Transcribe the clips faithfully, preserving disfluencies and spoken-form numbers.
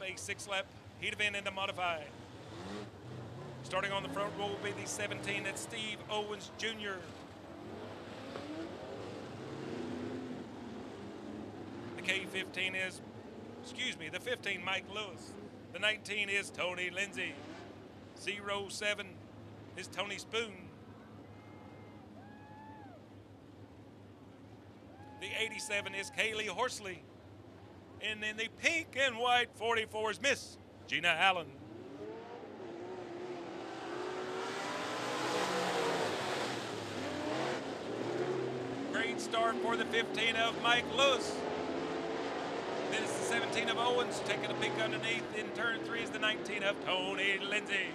a six-lap heat event in the modified. Starting on the front row will be the seventeen, that's Steve Owens Junior The K fifteen is, excuse me, the fifteen, Mike Lewis. The nineteen is Tony Lindsay. zero seven is Tony Spoon. The eighty-seven is Kaylee Horsley. And then the pink and white forty-four is Miss Gina Allen. Great start for the fifteen of Mike Lewis. Then it's the seventeen of Owens, taking a peek underneath. In turn three is the nineteen of Tony Lindsay.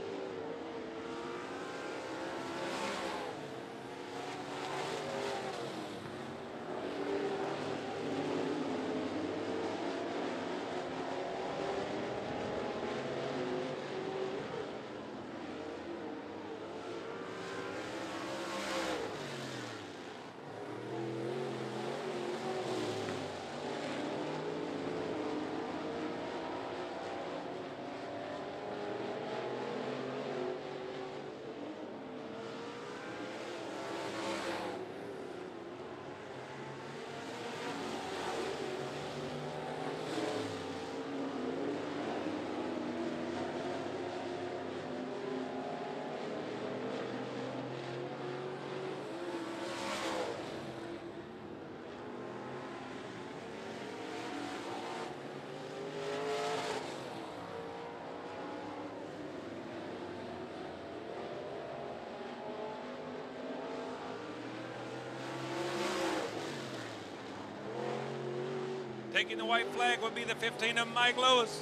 Taking the white flag would be the fifteen of Mike Lewis.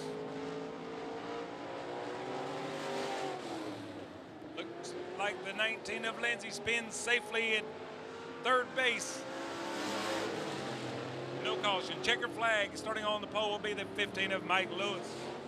Looks like the nineteen of Lindsay spins safely at third base. No caution. Checker flag starting on the pole will be the fifteen of Mike Lewis.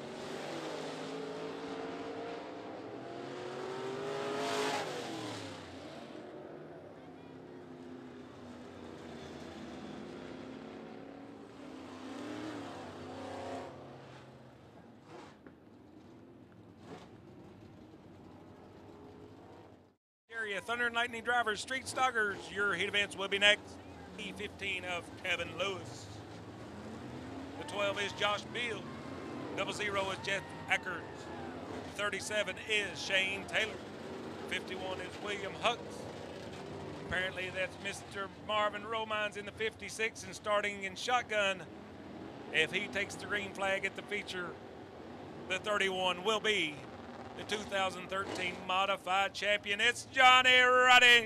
Thunder and Lightning drivers, Street Stockers, your heat events will be next. E fifteen of Kevin Lewis. The twelve is Josh Beal. Double zero is Jeff Eckers. thirty-seven is Shane Taylor. fifty-one is William Hux. Apparently that's Mister Marvin Romines in the fifty-six, and starting in shotgun, if he takes the green flag at the feature, the thirty-one will be the two thousand thirteen modified champion. It's Johnny Ruddy.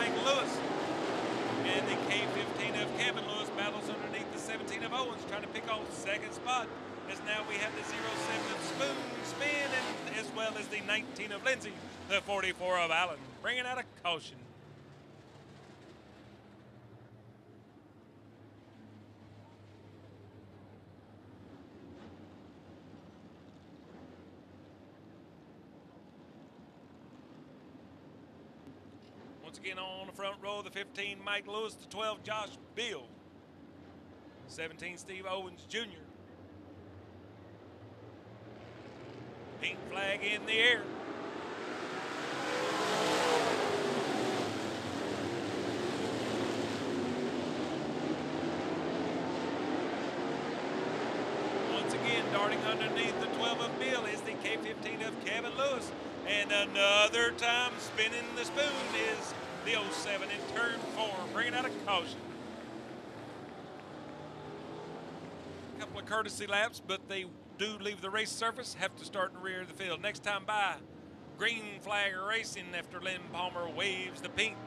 Mike Lewis. And the K fifteen of Kevin Lewis battles underneath the seventeen of Owens, trying to pick off second spot. As now we have the zero seven of Spoon Spin, and as well as the nineteen of Lindsay, the forty-four of Allen, bringing out a caution. Once again on the front row, the fifteen, Mike Lewis, the twelve, Josh Beal, seventeen, Steve Owens Junior Pink flag in the air. Once again, darting underneath the twelve of Bill is the K fifteen of Kevin Lewis. And another time spinning the spoon is the oh seven in turn four, bringing out a caution. A couple of courtesy laps, but they do leave the race surface, have to start in the rear of the field. Next time by, green flag racing after Lynn Palmer waves the pink.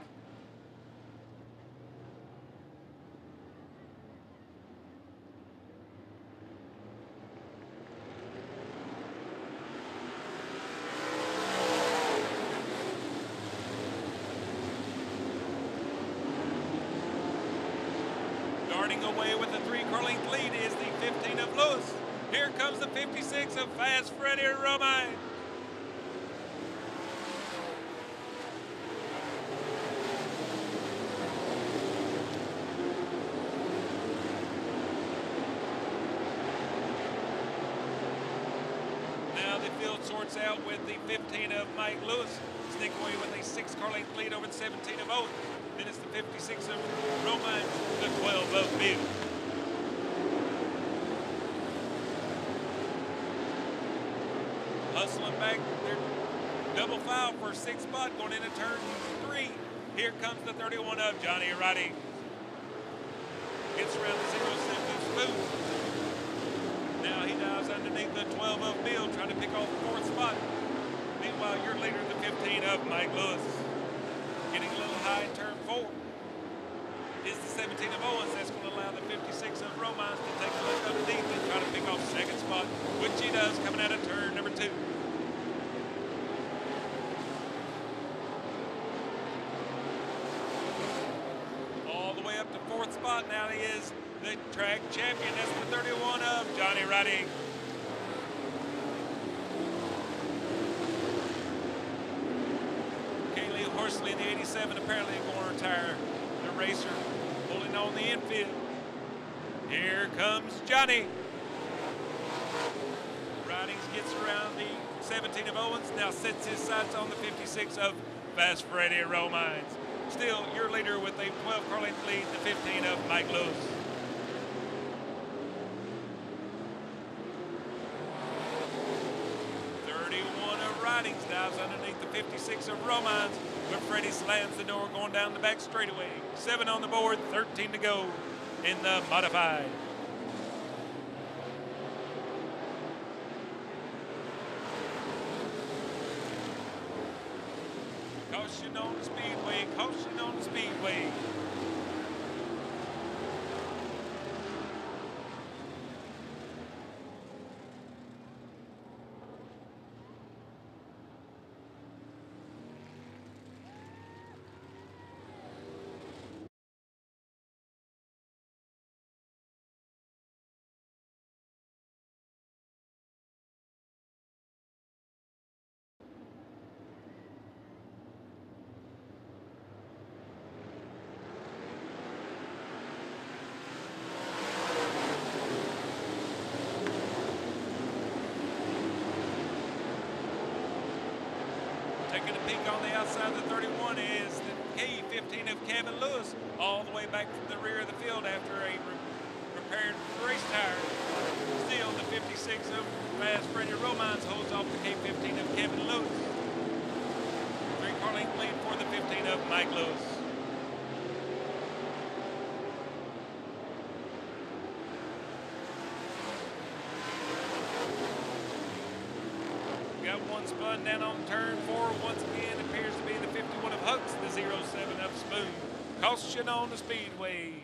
Darting away with the three car length lead is the fifteen of Lewis. Here comes the fifty-six of Fast Freddie Romine. Now the field sorts out with the fifteen of Mike Lewis. Sneak away with a six car length lead over the seventeen of Owens. Then it's the fifty-six of Romine, the twelve of Bill. Hustling back, they're double foul for sixth spot going into turn three. Here comes the thirty-one of Johnny Roddy. Gets around the zero seven of Spoon. Now he dives underneath the twelve of Bill, trying to pick off the fourth spot. Meanwhile, your leader, the fifteen of Mike Lewis. Getting a little high in turn four is the seventeen of Owens. That's going to allow the fifty-six of Romines to take a look underneath and try to pick off second spot, which he does coming out of turn number two. All the way up to fourth spot now he is the track champion. That's the thirty-one of Johnny Roddy. Kaylee Horsley in the eighty-seven apparently going to retire. The racer pulling on the infield. Here comes Johnny. Ridings gets around the seventeen of Owens. Now sets his sights on the fifty-six of Fast Freddie Romines. Still your leader with a twelve car length lead, the fifteen of Mike Lewis. thirty-one of Ridings dives underneath the fifty-six of Romines, but Freddie slams the door going down the back straightaway. Seven on the board, thirteen to go in the modified. Caution on the Speedway, caution on the Speedway. Taking a peek on the outside of the thirty-one is the K fifteen of Kevin Lewis, all the way back from the rear of the field after a re repaired race tire. Still, the fifty-six of Fast Freddie Romines holds off the K fifteen of Kevin Lewis. Three car length lead for the fifteen of Mike Lewis. Got one spun down on turn four. Once again, appears to be the fifty-one of Hooks, the zero seven of Spoon. Caution on the Speedway.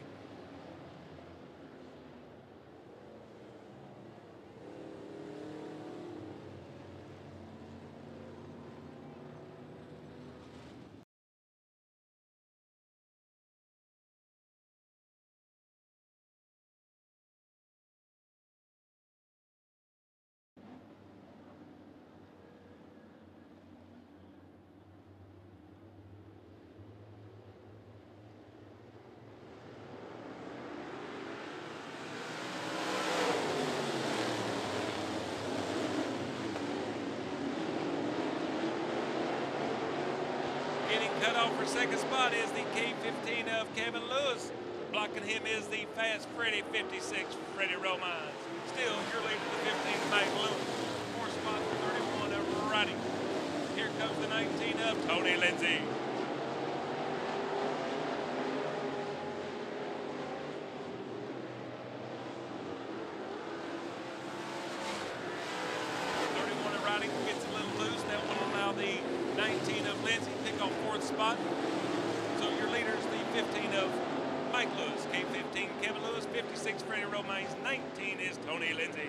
Getting cut off for second spot is the K fifteen of Kevin Lewis. Blocking him is the Fast Freddy fifty-six, Freddie Romines. Still, your leader, the fifteen, Mike Lewis. Four spot for thirty-one of Roddy. Here comes the nineteen of Tony Lindsay. thirty-one of Roddy gets a little loose. That will allow the nineteen of Lindsay pick off fourth spot. So your leader's the fifteen of Mike Lewis, K fifteen Kevin Lewis, fifty-six Freddie Romines, nineteen is Tony Lindsay.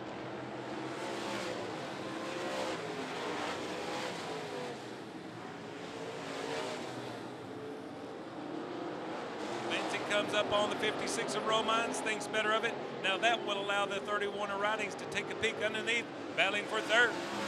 Lindsay comes up on the fifty-six of Romines, thinks better of it. Now that will allow the thirty-one of Ridings to take a peek underneath, battling for third.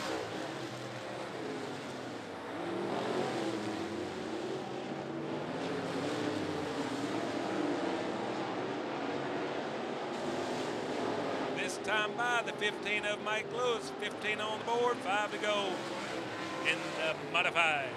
This time by the fifteen of Mike Lewis, fifteen on the board, five to go in the modified.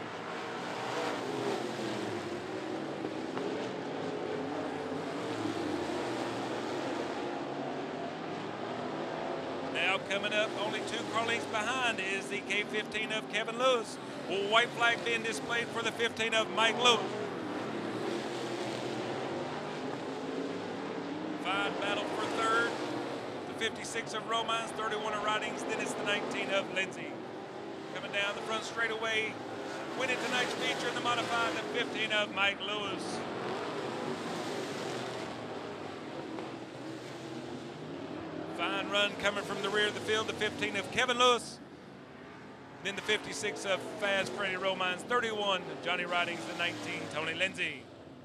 Now coming up, only two car lengths behind is the K fifteen of Kevin Lewis. White flag being displayed for the fifteen of Mike Lewis. Five battle for third. The fifty-six of Romines, thirty-one of Ridings, then it's the nineteen of Lindsay. Coming down the front straightaway, winning tonight's feature in the modified, the fifteen of Mike Lewis. Fine run coming from the rear of the field, the fifteen of Kevin Lewis. Then the fifty-six of Fast Freddie Romines, thirty-one of Johnny Ridings, the nineteen, Tony Lindsay.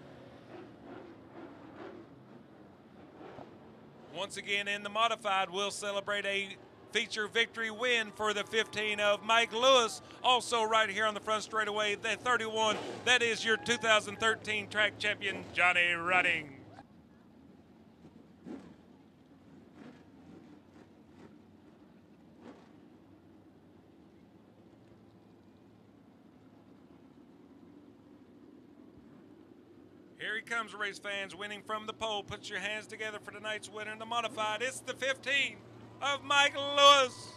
Once again in the modified, we'll celebrate a feature victory win for the fifteen of Mike Lewis. Also right here on the front straightaway, the thirty-one, that is your two thousand thirteen track champion, Johnny Ridings. Here he comes, race fans, winning from the pole. Put your hands together for tonight's winner in the modified. It's the fifteen of Mike Lewis.